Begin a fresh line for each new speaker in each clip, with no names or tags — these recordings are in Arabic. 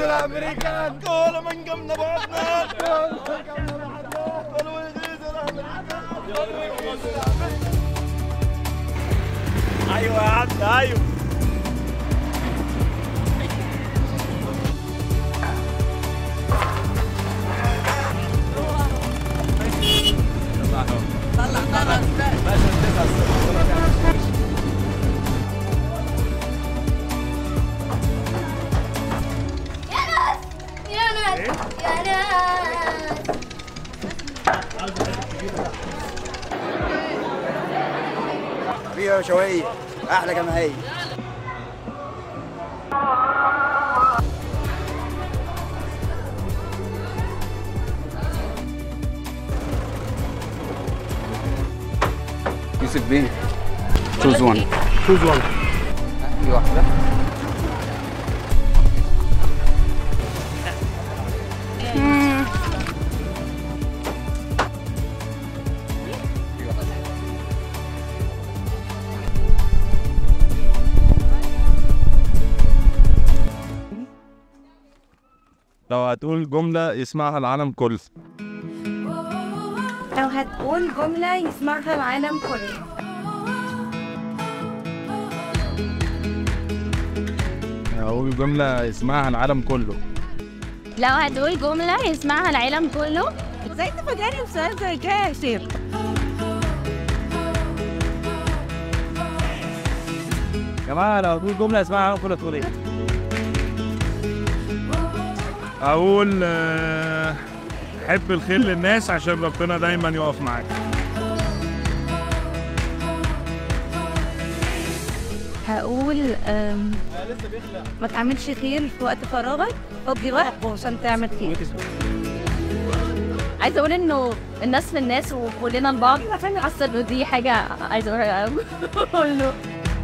الامريكان طول من قمنا بعدنا طول من قمنا بعدنا طول ويغيظ الامريكان. ايوه يا عم ايوه. طلع
فيها شوية أحلى جماهير. يوسف بيه choose one. choose one. دي واحدة.
لو هتقول جملة يسمعها العالم كله.
لو هتقول جملة يسمعها العالم كله.
هقول جملة يسمعها العالم كله.
لو هتقول جملة يسمعها العالم كله.
ازاي تفاجئني بسؤال زي كده يا شيخ؟
يا جماعة لو هتقول جملة يسمعها العالم كله تقول ايه؟ أقول حب الخير للناس عشان ربنا دايما يقف معاك.
هقول ما تعملش خير في وقت فراغك، قضي وقت عشان تعمل خير. عايزه اقول انه الناس للناس وكلنا لبعض. حاسه انه دي حاجه عايزه اقول له.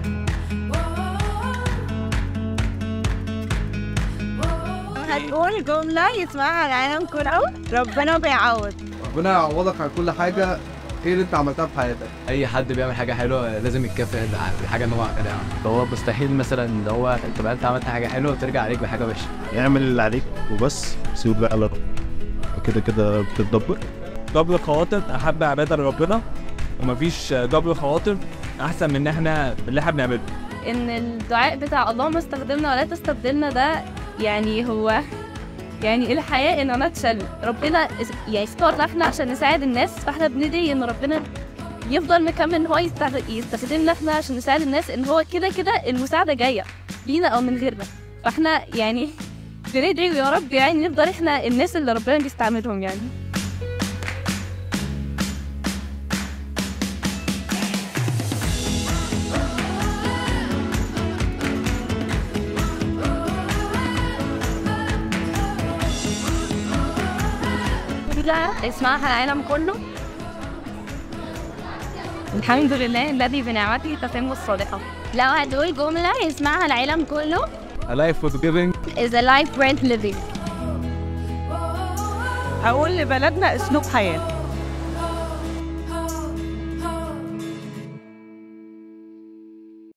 هتقول جملة يسمعها العالم كله. ربنا بيعوض.
ربنا يعوضك عن كل حاجة خير انت عملتها في حياتك.
اي حد بيعمل حاجه حلوه لازم يتكافئ بالحاجه ان هو عملها. هو مستحيل مثلا ان هو تبقى انت عملت حاجه حلوه وترجع عليك بحاجه وحشه.
اعمل اللي عليك وبس، سيب بقى لربنا. كده كده بتتدبر. جبر خواطر احب عباده لربنا، ومفيش جبر خواطر احسن من احنا اللي احنا بنعمله.
ان الدعاء بتاع اللهم استخدمنا ولا تستبدلنا ده يعني هو يعني الحياة ان انا اتشل. ربنا يعني اختارنا احنا عشان نساعد الناس، فاحنا بندعي ان ربنا يفضل مكمل ان هو يستخدمنا احنا عشان نساعد الناس، ان هو كده كده المساعدة جاية لينا او من غيرنا. فاحنا يعني بندعي يا رب يعني نفضل احنا الناس اللي ربنا بيستعملهم يعني. اسمعها العالم كله. الحمد لله الذي بنعمته تتم الصالحات. لو هتقول جملة يسمعها العالم كله.
A life worth giving
is a life worth living.
هقول لبلدنا اسلوب حياة.